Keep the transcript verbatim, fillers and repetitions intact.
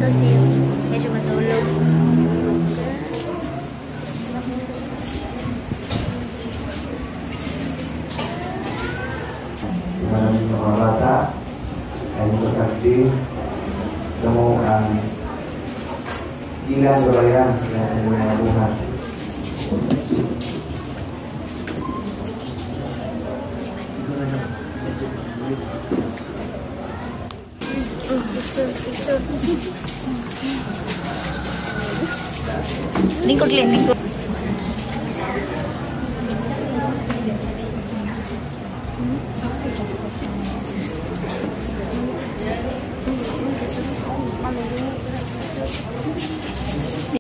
to si medyo matulog. Maraming mga bata ay magkakti sa mga ilan surayan ng mga buhat. Lingkod, lingkod.